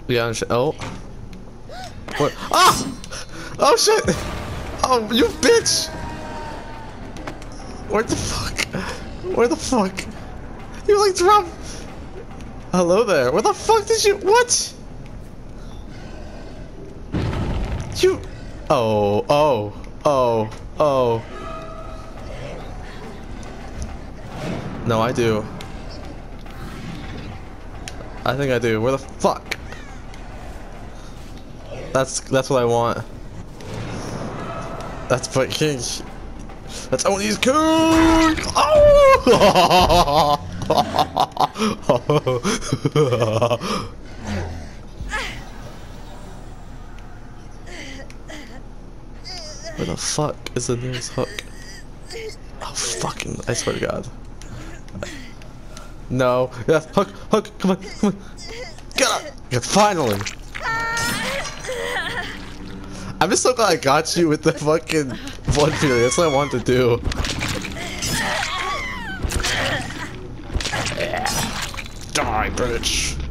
Yeah, oh. What? Ah! Oh shit! Oh, you bitch! Where the fuck? Where the fuck? You like drop? Hello there. Where the fuck did you? What? You? Oh, oh, oh, oh. No, I do. I think I do. Where the fuck? That's what I want. That's fucking. That's Oni's cool. Oh! Where the fuck is the nearest hook? Oh fucking! I swear to God. No. Yes. Hook. Hook. Come on. Come on. Get up. Yeah, finally. I'm just so glad I got you with the fucking blood fury. That's what I wanted to do. Die, bitch.